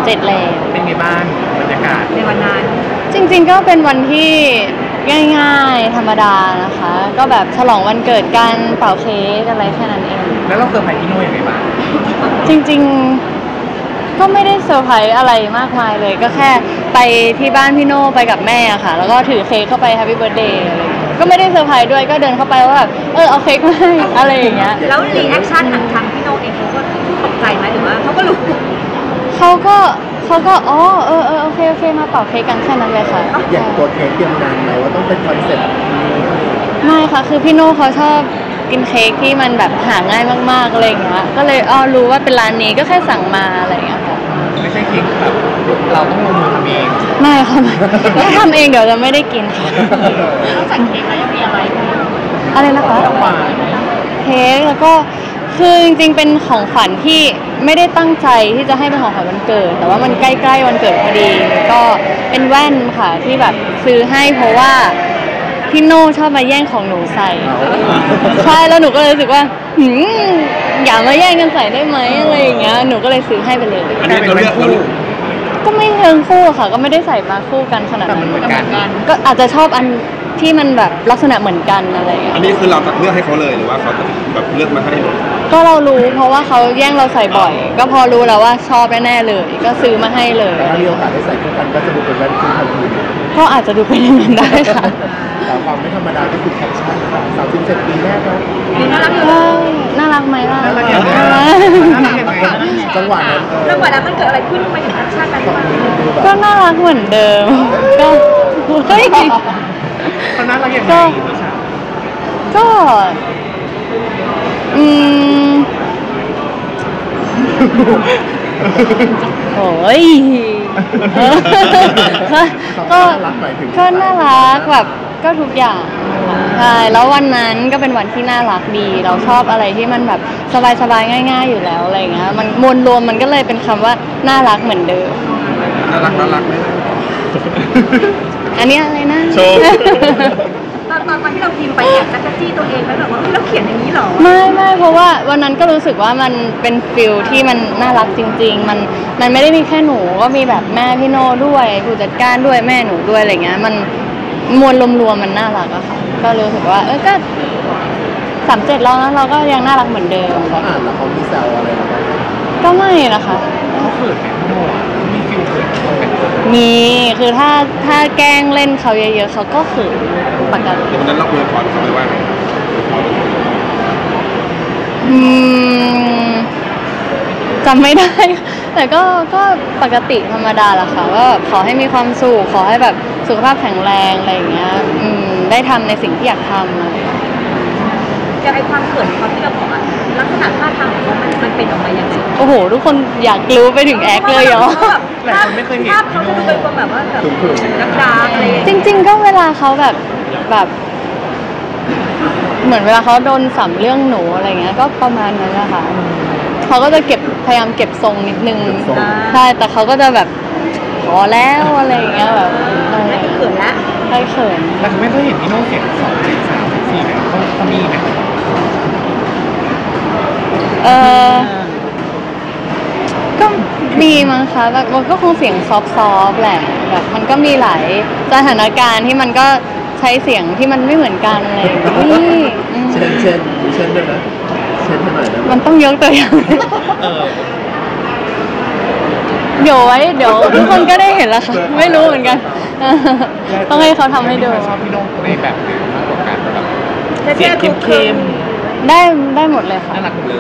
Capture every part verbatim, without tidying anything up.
เจ็ดแล้วเป็นไงบ้างบรรยากาศในวันนั้นจริงๆก็เป็นวันที่ง่ายๆธรรมดานะคะก็แบบฉลองวันเกิดกันเป่าเค้กอะไรแค่นั้นเองแล้วเราเซอร์ไพรส์พี่โน่ยังไงบ้างจริงๆก็ไม่ได้เซอร์ไพรส์อะไรมากมายเลยก็แค่ไปที่บ้านพี่โน่ไปกับแม่ค่ะแล้วก็ถือเค้กเข้าไปแฮปปี้เบิร์ธเดย์อะไรก็ไม่ได้เซอร์ไพรส์ด้วยก็เดินเข้าไปว่าแบบเออเอาเค้กมาให้อะไรอย่างเงี้ยแล้วรีแอคชั่นทางทางพี่โน่เองเขาก็ตกใจไหมหรือว่าเขาก็รู้เขาก็เขาก็อ๋อเออเออโอเคโอเคมาเป่าเค้กกันแค่นั้นเลยค่ะอย่างตัวเค้กเตรียมนานไหมว่าต้องเป็นคอนเซ็ปต์ไม่ค่ะคือพี่โน่เขาชอบกินเค้กที่มันแบบหาง่ายมากๆอะไรอย่างเงี้ยก็เลยอ๋อรู้ว่าเป็นร้านนี้ก็แค่สั่งมาอะไรอย่างเงี้ยค่ะไม่ใช่เค้กแบบเราต้องลงมือทำเองไม่ค่ะถ้าทำเองเดี๋ยวจะไม่ได้กินค่ะนอกจากเค้กแล้วยังมีอะไรอะไรนะคะเค้กแล้วก็คือจริงๆเป็นของขวัญที่ไม่ได้ตั้งใจที่จะให้เป็นของขวัญวันเกิดแต่ว่ามันใกล้ๆวันเกิดพอดีก็เป็นแว่นค่ะที่แบบซื้อให้เพราะว่าพี่โน่ชอบมาแย่งของหนูใส่ใช่แล้วหนูก็เลยรู้สึกว่าหืมอย่ามาแย่งกันใส่ได้ไหมอะไรอย่างเงี้ยหนูก็เลยซื้อให้ไปเลยอันนี้เป็นเลือกคู่ก็ไม่เชิงคู่ค่ะก็ไม่ได้ใส่มาคู่กันขนาดนั้นก็อาจจะชอบอันที่มันแบบลักษณะเหมือนกันอะไรอย่างเงี้ยอันนี้คือเราเลือกให้เขาเลยหรือว่าเขาแบบเลือกมาให้ก็เรารู้เพราะว่าเขาแย่งเราใส่บ่อยก็พอรู้แล้วว่าชอบแน่ๆเลยก็ซื้อมาให้เลยถ้ามีโอกาสได้ใส่คู่กันก็จะดูเป็นแว่นคู่ทันทีก็อาจจะดูเป็นอย่างนั้นได้ค่ะแต่ความไม่ธรรมดาก็คือแคปชั่นค่ะสามสิบเจ็ดปีแรกนะน่ารักน่ารักไหมล่ะน่ารักยังไงจังหวะนั้นจังหวะนั้นมันเกิดอะไรขึ้นไปถึงแคปชั่นนั้นก็น่ารักเหมือนเดิมก็เฮ้ยเขาน่ารักยังไงก็อืมโอ้ยก็ก็น่ารักแบบก็ทุกอย่างใช่แล้ววันนั้นก็เป็นวันที่น่ารักดีเราชอบอะไรที่มันแบบสบายๆง่ายๆอยู่แล้วอะไรเงี้ยมันมวลรวมมันก็เลยเป็นคำว่าน่ารักเหมือนเดิมน่ารักน่ารักไหมอันนี้อะไรนะโชว์ตอนตอนที่เราพิมพ์ไปแอบจักรจี้ตัวเองแล้วแบบว่าเราเขียนอย่างนี้หรอไม่ไม่เพราะว่าวันนั้นก็รู้สึกว่ามันเป็นฟิลที่มันน่ารักจริงๆมันมันไม่ได้มีแค่หนูก็มีแบบแม่พี่โน่ด้วยผู้จัดการด้วยแม่หนูด้วยอะไรเงี้ยมันมวลรวมๆมันน่ารักอะค่ะก็รู้สึกว่าเออก็สามเจ็ดแล้วนะเราก็ยังน่ารักเหมือนเดิมเขาอ่านแล้วเขามีแซวอะไรบ้างก็ไม่นะคะเขาเขินไหมพี่โน่มีฟิลเขินมีคือถ้าถ้าแกล้งเล่นเขาเยอะๆเขาก็เขินปกติวันนั้นเราคุยก่อนเขาไปว่าไงอืมจำไม่ได้แต่ก็ก็ปกติธรรมดาแหละค่ะว่าแบบขอให้มีความสุขขอให้แบบสุขภาพแข็งแรงอะไรอย่างเงี้ยอืมได้ทำในสิ่งที่อยากทำอะไรจะไอความเขินเขาที่เราบอกอะลักษณะท่าทางของเขามันมันเป็นออกมาอย่างไรโอ้โหทุกคนอยากรู้ไปถึงแอคเลยเหรอหลายคนไม่เคยเห็นภาพเขาจะดูเป็นคนแบบว่าแบบดักดาอะไรจริงๆก็เวลาเขาแบบแบบเหมือนเวลาเขาโดนสัมเรื่องหนูอะไรเงี้ยก็ประมาณนั้นแหละค่ะเขาก็จะเก็บพยายามเก็บทรงนิดนึงใช่แต่เขาก็จะแบบพอแล้วอะไรอย่างเงี้ยแบบไม่เขินละไม่เขินแต่เขาไม่เคยเห็นพี่โน่เสียงสองเสียงสามเสียงสี่เนี่ยเขาเขามีไหมเออก็มีมั้งคะแบบมันก็คงเสียงซอฟต์ๆแหละแบบมันก็มีหลายสถานการณ์ที่มันก็ใช้เสียงที่มันไม่เหมือนกันอะไรอย่างนี้เช่นเช่นเช่นด้วยนะเช่นเท่าไหร่นะมันต้องยกตัวอย่างเดี๋ยวไว้เดี๋ยวทุกคนก็ได้เห็นแล้วค่ะไม่รู้เหมือนกันต้องให้เขาทำให้ดูชอบพี่โน่ในแบบไหนมากกว่ากันแบบเสียงเข้มๆได้ได้หมดเลยค่ะน่ารักเลย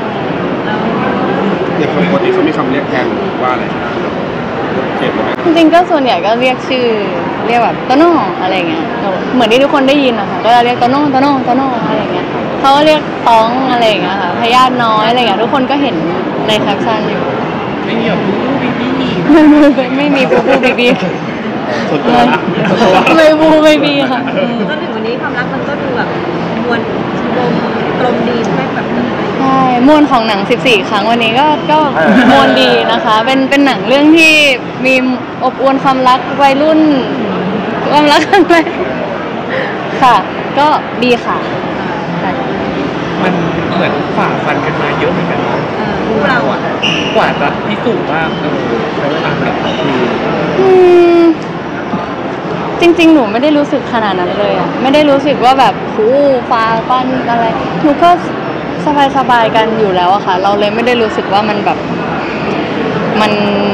อย่างปกติเขามีคำเรียกแทนว่าอะไรเจ็บไหมจริงๆก็ส่วนใหญ่ก็เรียกชื่อเรียกแบบโตโน่อะไรเงี้ยเหมือนที่ทุกคนได้ยินนะคะก็จะเรียกโตโน่โตโน่โตโน่อะไรเงี้ยเขาก็เรียกต้องอะไรเงี้ยค่ะพยาธิน้อยอะไรเงี้ยทุกคนก็เห็นในแคปชั่นอยู่ไม่มีแบบบูบูบีบีไม่มีบูบูบีบีส่วนตัวไม่บูไม่บีค่ะจนถึงวันนี้ความรักมันก็ดูแบบมวลรวมกลมดีใช่ไหมแบบใช่มวลของหนังสิบสี่ครั้งวันนี้ก็ก็มวลดีนะคะเป็นเป็นหนังเรื่องที่มีอบอวลความรักวัยรุ่นความรักครั้งแรกค่ะก็ดีค่ะมันเหมือนฝ่าฟันกันมาเยอะเหมือนกันเนาะคู่เราอ่ะกว่าจะพิสูจน์ว่าเออใช้เวลาแบบคืออืมจริงๆหนูไม่ได้รู้สึกขนาดนั้นเลยอะไม่ได้รู้สึกว่าแบบโหฟ้าปั้นอะไรหนูก็สบายๆกันอยู่แล้วอะค่ะ เราเลยไม่ได้รู้สึกว่ามันแบบมัน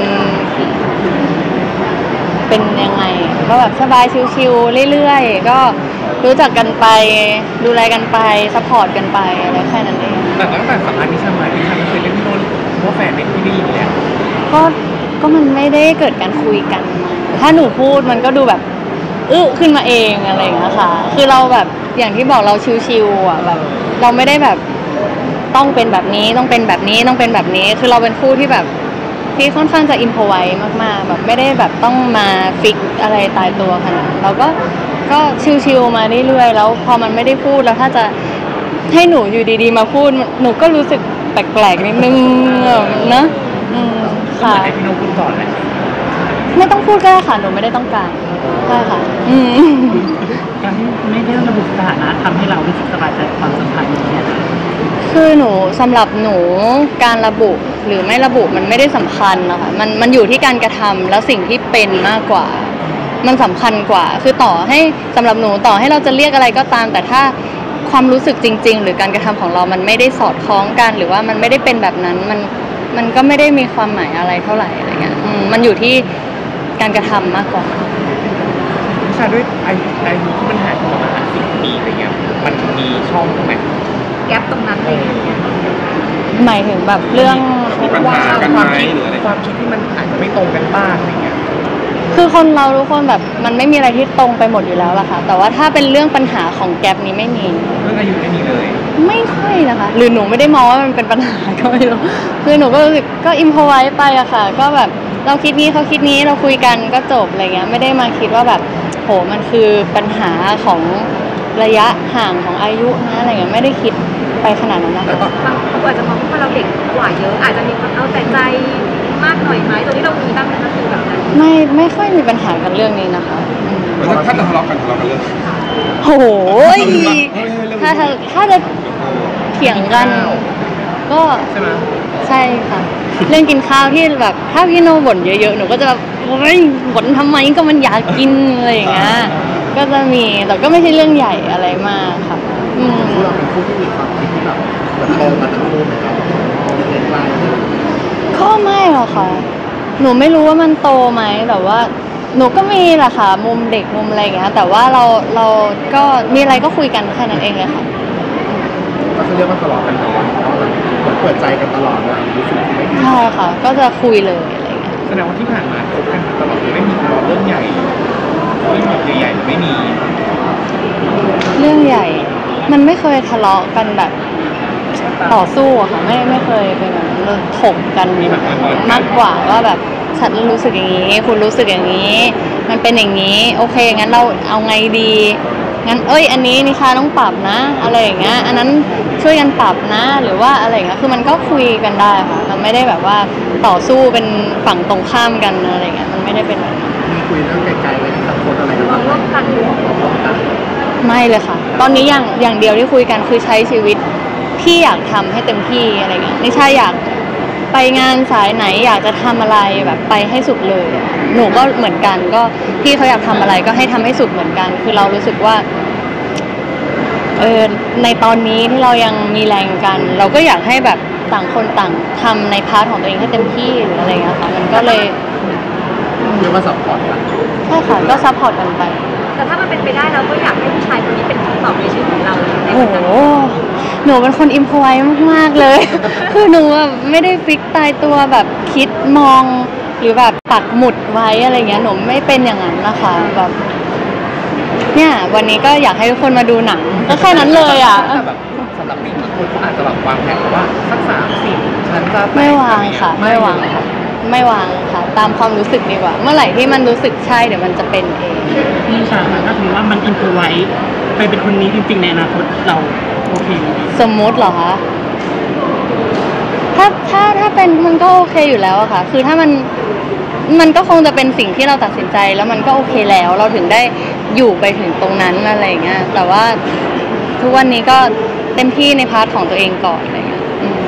เป็นยังไงก็แบบสบายชิวๆเรื่อยๆก็รู้จักกันไปดูแลกันไปซัพพอร์ตกันไปอะไรแค่นั้นเองแต่ตั้งแต่สัมภาษณ์นิชามานิชาไม่เคยเรียกพี่โน้นว่าแฟนในที่นี่เลยก็ก็มันไม่ได้เกิดการคุยกันมาถ้าหนูพูดมันก็ดูแบบอึ้ขึ้นมาเองอะไรอย่างเงี้ยค่ะคือเราแบบอย่างที่บอกเราชิวๆอ่ะแบบเราไม่ได้แบบต้องเป็นแบบนี้ต้องเป็นแบบนี้ต้องเป็นแบบนี้คือเราเป็นคู่ที่แบบที่ค่อนข้างจะอินโฟไว้มากๆแบบไม่ได้แบบต้องมาฟิกอะไรตายตัวขนาดนั้นเราก็ก็ชิวๆมาเรื่อยๆแล้วพอมันไม่ได้พูดแล้วถ้าจะให้หนูอยู่ดีๆมาพูดหนูก็รู้สึกแปลกๆนิดนึงนะอืมค่ะให้พี่โน้นพูดก่อนเลยไม่ต้องพูดก็ได้ค่ะหนูไม่ได้ต้องการใช่ค่ะอืมการที่ไม่ได้ระบุสถานะทำให้เรารู้สึกสบายใจกับความสัมพันธ์อย่างเงี้ยคือหนูสำหรับหนูการระบุหรือไม่ระบุมันไม่ได้สำคัญนะคะมันมันอยู่ที่การกระทำแล้วสิ่งที่เป็นมากกว่า มันสำคัญกว่า คือต่อให้สำหรับหนูต่อให้เราจะเรียกอะไรก็ตามแต่ถ้าความรู้สึกจริงๆหรือการกระทำของเรามันไม่ได้สอดคล้องกันหรือว่ามันไม่ได้เป็นแบบนั้นมันมันก็ไม่ได้มีความหมายอะไรเท่าไหร่อะไรเงี้ยอืมมันอยู่ที่การกระทำมากกว่านิชาด้วยอายุอายุที่มันห่างกันประมาณสิบปีอะไรเงี้ยมันมีช่องไหมแก๊ปตรงนั้นเลยหมายถึงแบบเรื่องมีปัญหากันไหมหรืออะไรความคิดที่มันอาจจะไม่ตรงกันบ้างอะไรเงี้ยคือคนเราทุกคนแบบมันไม่มีอะไรที่ตรงไปหมดอยู่แล้วล่ะค่ะแต่ว่าถ้าเป็นเรื่องปัญหาของแกลบนี้ไม่มีเรื่องอายุไม่มีเลยไม่ค่อยนะคะหรือหนูไม่ได้มองว่ามันเป็นปัญหาก็ไม่รู้คือหนูก็รู้สึกก็อิมพอไว้ไปอะค่ะก็แบบเราคิดนี้เขาคิดนี้เราคุยกันก็จบอะไรเงี้ยไม่ได้มาคิดว่าแบบโหมันคือปัญหาของระยะห่างของอายุนะอะไรเงี้ยไม่ได้คิดไปขนาดนั้นนะคะบางคนอาจจะมองว่าเราเด็กกว่าเยอะอาจจะมีความเอาแต่ใจมากหน่อยไหมตรงนี้เรามีบ้างไหมคะคือแบบนั้นไม่ไม่ค่อยมีปัญหากันเรื่องนี้นะคะอืมถ้าถ้าจะทะเลาะกันทะเลาะกันเรื่องโอ้โหถ้าถ้าถ้าจะเถียงกันก็ใช่ไหมใช่ค่ะ เรื่องกินข้าวที่แบบถ้าพี่โนบ่นเยอะๆหนูก็จะแบบโอ๊ยบ่นทำไมก็มันอยากกินอะไรอย่างเงี้ยก็จะมีแต่ก็ไม่ใช่เรื่องใหญ่อะไรมากค่ะอืมคู่เราเป็นคู่ที่มีความคิดที่แบบเหมือนโตกันทั้งคู่ไหมครับเด็กๆวัยก็ไม่หรอกค่ะ หนูไม่รู้ว่ามันโตไหมแต่ว่า หนูก็มีแหละค่ะ มุมเด็กมุมอะไรอย่างเงี้ยแต่ว่าเราเราก็มีอะไรก็คุยกันแค่นั้นเองเลยค่ะก็คือเรียกว่าทะเลาะกันแต่ว่าก็แบบเหมือนเปิดใจกันตลอดเลยรู้สึกที่ไม่ดีใช่ค่ะ ก็จะคุยเลยอะไรอย่างเงี้ยแสดงว่าที่ผ่านมาคบกันมาตลอดไม่มีทะเลาะเรื่องใหญ่เรื่องแบบใหญ่ๆไม่มีเรื่องใหญ่ มันไม่เคยทะเลาะกันแบบต่อสู้อะค่ะ ไม่ไม่เคยเป็นแบบนั้นเราถกกันมากกว่าว่าแบบฉันรู้สึกอย่างนี้ คุณรู้สึกอย่างนี้ มันเป็นอย่างนี้ โอเคงั้นเราเอาไงดีงั้นเอ้ย อันนี้นิชาต้องปรับนะ อะไรอย่างเงี้ยอันนั้นช่วยกันปรับนะ หรือว่าอะไรอย่างเงี้ยคือมันก็คุยกันได้ค่ะมันไม่ได้แบบว่าต่อสู้เป็นฝั่งตรงข้ามกันอะไรอย่างเงี้ยมันไม่ได้เป็นแบบนั้นมีคุยเรื่องไกลๆไว้ในสังคมอะไรกันมบ้าองงไหมร่วมกันมองร่วมกันไม่เลยค่ะ ตอนนี้อย่างอย่างเดียวที่คุยกันคือใช้ชีวิตที่อยากทำให้เต็มที่อะไรเงี้ยนิชาอยากไปงานสายไหนอยากจะทำอะไรแบบไปให้สุดเลยอะหนูก็เหมือนกันก็พี่เขาอยากทำอะไรก็ให้ทำให้สุดเหมือนกัน คือเรารู้สึกว่าเออในตอนนี้ที่เรายังมีแรงกัน เราก็อยากให้แบบต่างคนต่างทำในพาร์ทของตัวเองให้เต็มที่หรืออะไรเงี้ยค่ะมันก็เลยเรียกว่าซัพพอร์ตกันใช่ค่ะก็ซัพพอร์ตกันไปแต่ถ้ามันเป็นไปได้เราก็อยากให้ผู้ชายคนนี้เป็นคำตอบในชีวิตของเราในโอ้วันโหนั้นหนูเป็นคนอิมพอไว้มากๆเลย คือหนูแบบไม่ได้ฟิกตายตัวแบบคิดมองหรือแบบปักหมุดไว้อะไรเงี้ย หนูไม่เป็นอย่างนั้นนะคะแบบเนี่ยวันนี้ก็อยากให้ทุกคนมาดูหนัง ก็แค่นั้นเลยอ่ะแต่แบบสำหรับผู้หญิงบางคนเขาอาจจะแบบวางแผนว่าสักสามสี่ฉันจะแต่ไม่วางอรเงี้ยค่ะ ไม่วางค่ะไม่วางค่ะ ตามความรู้สึกดีกว่า เมื่อไหร่ที่มันรู้สึกใช่เดี๋ยวมันจะเป็นเองพี่นิชาถ้าถือว่ามันอินโฟไว้ไปเป็นคนนี้จริงๆในอนาคตเราโอเคไหมสมมุติเหรอคะ ถ้าถ้าถ้าเป็นมันก็โอเคอยู่แล้วอะค่ะ คือถ้ามันมันก็คงจะเป็นสิ่งที่เราตัดสินใจแล้วมันก็โอเคแล้ว เราถึงได้อยู่ไปถึงตรงนั้นอะไรอย่างเงี้ย แต่ว่าทุกวันนี้ก็เต็มที่ในพาร์ทของตัวเองก่อนอะไรเงี้ยอืมหนู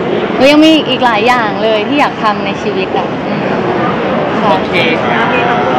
ก็ยังมีอีกหลายอย่างเลยที่อยากทำในชีวิตอ่ะอืมค่ะโอเคโอเคขอบคุณ